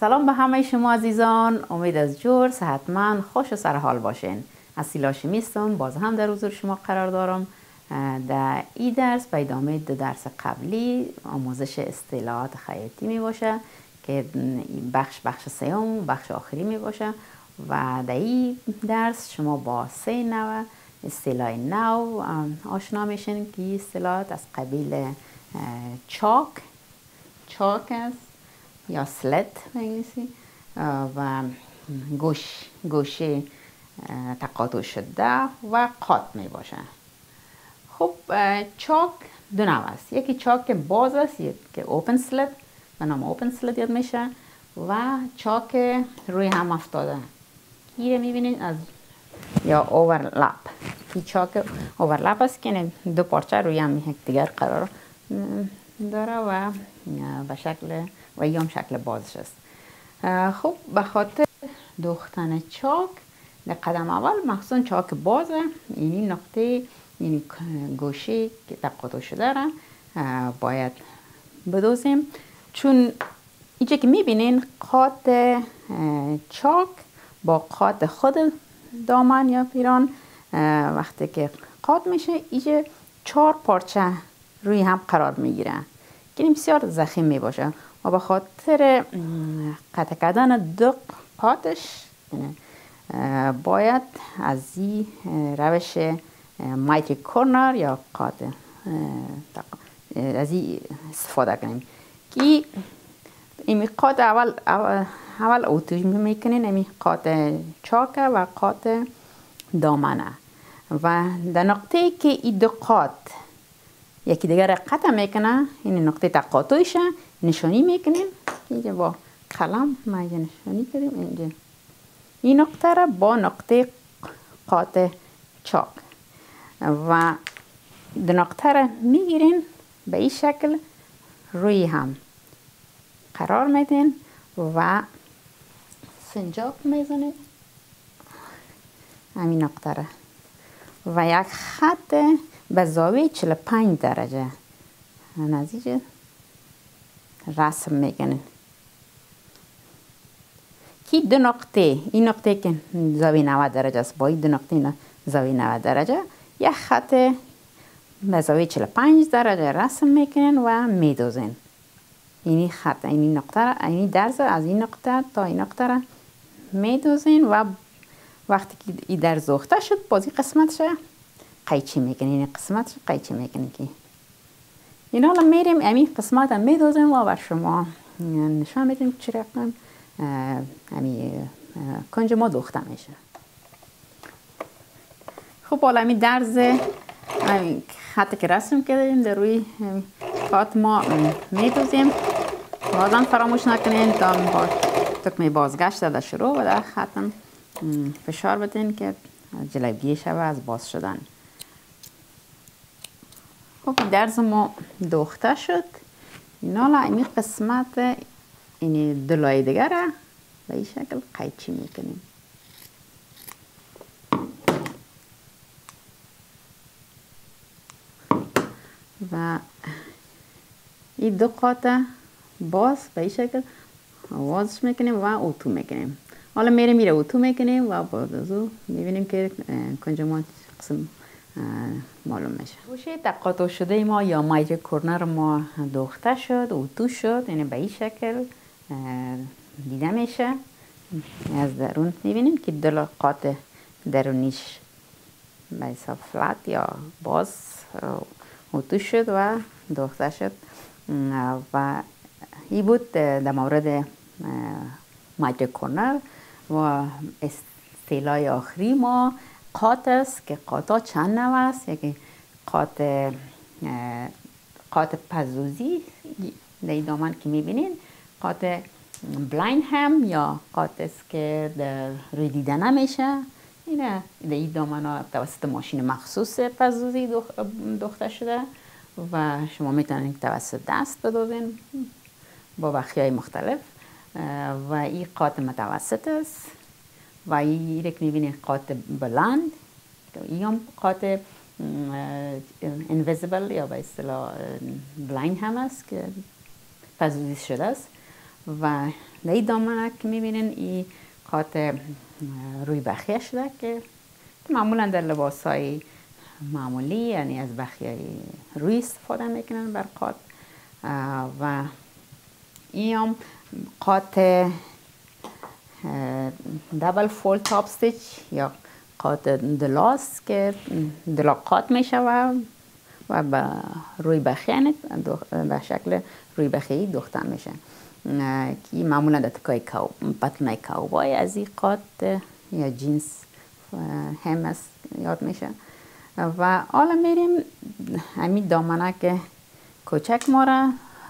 سلام به همه شما عزیزان. امید از جور صحتمند خوش و سرحال باشین. اصیل هاشمی هستم. باز هم در حضور شما قرار دارم. در این درس به ادامه درس قبلی آموزش اصطلاحات خیاطی می باشه که بخش سوم بخش آخری می باشه و در این درس شما با 3 نوع اصطلاح نو آشنا میشین که این اصطلاحات از قبیل چاک است یا سلت به انگلیسی و گوشه تقاطع شده و قات می باشه. خب چاک دو نوع است. یکی چاک باز است که اوپن سلت به نام اوپن سلت یاد میشه و چاک روی هم افتاده این میبینید از یا اوورلپ. این چاک اوورلپ است که دو پارچه روی هم دیگر قرار داره و به شکل و هم شکل بازش است. خب به خاطر دوختن چاک در قدم اول مخصوصا چاک بازه این نقطه یعنی گوشه که تقاطع شده را باید بدوزیم، چون اینجا که میبینین قات چاک با قات خود دامن یا پیران وقتی که قات میشه اینجا 4 پارچه روی هم قرار میگیره که این بسیار ضخیم میباشه و به خاطر قطع کردن دو قاتش باید از این روش مایتی کورنر یا قات از این استفاده کنیم که این قات اول اوتو میکنین. این قات چاک و قات دامنه و در نقطه که این دو قات یکی دیگر قطع میکنه این نقطه تقاطعش نشانی میکنیم. اینجا با قلم ما نشانی کردیم اینجا این نقطه را با نقطه قات چاک و دو نقطه را میگیرین به این شکل روی هم قرار میدین و سنجاق میزنید همین نقطه را و یک خط به زاویه 45 درجه نزدیک رسم میکنین که دو نقطه این نقطه که زاویه 90 درجه است با این دو نقطه زاویه 90 درجه یک خط به زاویه 45 درجه رسم میکنین و میدوزین. این خط این نقطه را این درز از این نقطه تا این نقطه را میدوزین و وقتی که این درز دوخته شد باز این قسمتش قیچی میکنین. این قسمتش قیچی میکنین که این حالا میریم همین قسمت هم میدوزیم و بر شما نشان میدیم چی رقم همین کنج ما دوخته میشه. خب حالا همین درز همین خطی که رسم کردیم در روی خط ما میدوزیم. بازم فراموش نکنین تا تکمه بازگشت در شروع و در خطم فشار بدین که جلوگیری شوه از باز شدن. خب درز ما دوخته شد. این حالا این قسمت این دلای دیگر را به این شکل قیچی میکنیم و این دو قاطع باز به این شکل وازش میکنیم و اتو میکنیم. حالا میره اتو میکنیم و بازو میبینیم که کنج ما قسم معلوم میشه. گوشه تقاطع شده ما یا مایتی کورنر ما دوخته شد اتو شد، یعنی به این شکل دیده میشه. از درون میبینیم که دو قاطع درونیش به حساب فلات یا باز اتو شد و دوخته شد و این بود در مورد مایتی کورنر. و اصطلاح آخری ما قات است که قاطا چند نوع است. یکی قات پزوزی در این دامن که میبینین، قات بلاین هم یا قات است که در روی دیده نمیشه. در این دامن ها توسط ماشین مخصوص پزوزی دوخته شده و شما میتونید توسط دست بدوزین با بخیه های مختلف. و این قات متوسط است و این که میبینید قات بلند، این هم قات invisible یا به اصطلاح بلاین هم است که پزوزی شده است و در این دامنه که میبینین این قاط روی بخیه شده که معمولا در لباس های معمولی یعنی از بخیه روی استفاده میکنن بر قاط و این هم قاط دبل فول تاپ استیچ یا قاط دلاس که دلا قاط میشه و به روی بخیه به شکل روی بخیه دوخته میشه که معمولا در تکای پتلون کوبای از این قاط یا جینس هم است یاد میشه و حالا میریم همین دامنه که کوچک ما را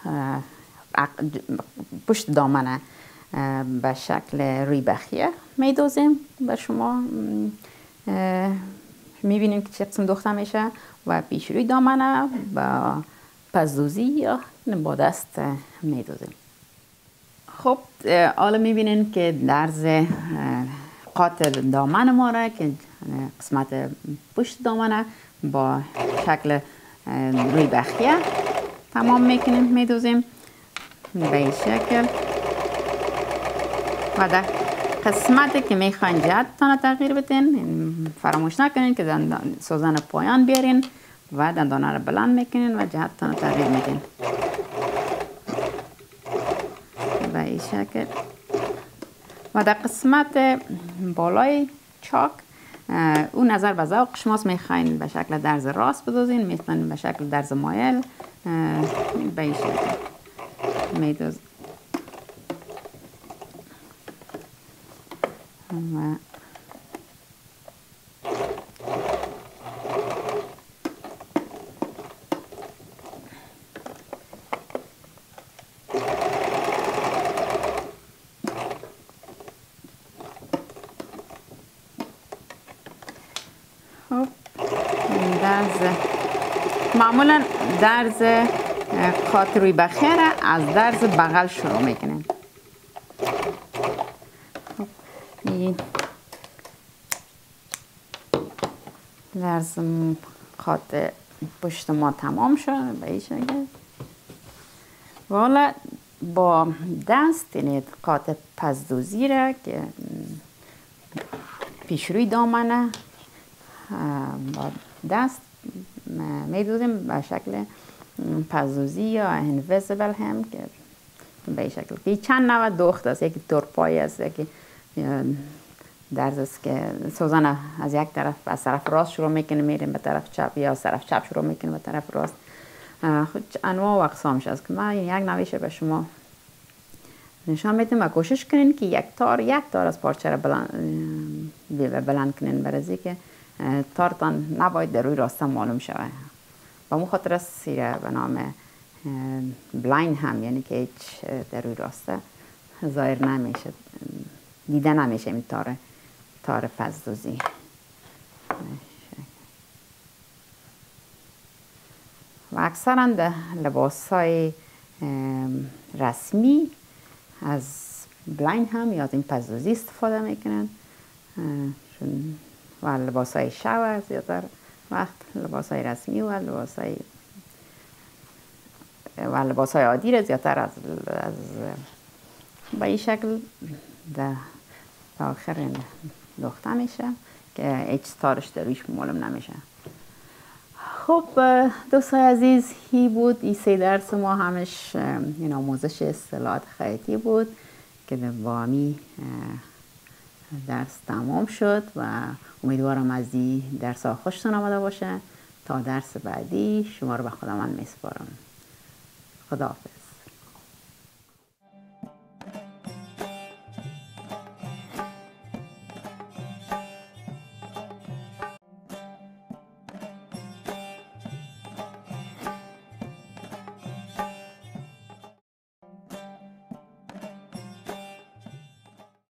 پشت دامنه به شکل روی بخیه میدوزیم به شما میبینیم که چه قسم دوخته میشه و پیش روی دامنه با پزدوزی یا با دست میدوزیم. خب حالا میبینین که درز قاط دامن ما را که قسمت پشت دامنه با شکل روی بخیه تمام میکنیم میدوزیم به این شکل و در قسمتی که میخواین جهتتان تغییر بدین فراموش نکنین که سوزن پایان بیارین و دندانه رو بلند میکنین و جهتتان تغییر میدین به این شکل و در قسمت بالای چاک اون نظر به ذوق شماست میخواین به شکل درز راست بدوزین میتونین به شکل درز مایل به این شکل میدوز و خب درز معمولا درز قاط روی بخیه را از درز بغل شروع میکنیم. خب این درز قاط پشت ما تمام شد به این شکل و حالا با دست یعنی قاط پزدوزی را که پیش روی دامنه با دست میدوزیم به شکل پزدوزی یا انویزیبل هم که به این شکل که چند نوع دوخت است یکی تورپای است یکی درز است که سوزن از یک طرف از طرف راست شروع میکنه میریم به طرف چپ یا از طرف چپ شروع میکنه به طرف راست خود انواع و اقسامش است که من یک نوعش به شما نشان میدم و کوشش کنین که یک تار از پارچه را بلند کنین برای که تارتان نباید در روی راسته معلوم شود و اون خاطر است به نام بلاین هم یعنی که هیچ در روی راسته ظاهر نمیشه دیده نمیشه این تار پزدوزی و اکثرا در لباس های رسمی از بلاین هم یا از این پزدوزی استفاده میکنن و لباس های شو زیادتر وقت لباس های رسمی و لباس های عادی را زیادتر از به این شکل در آخر دوخته میشه که هیچ تارش در رویش معلوم نمیشه. خب دوستای عزیز هی بود این 3 درس ما همش این آموزش اصطلاحات خیاطی بود که با همی درس تمام شد و امیدوارم از این درس ها خوشتون آمده باشه. تا درس بعدی شما رو به خداوند میسپارم. خداحافظ.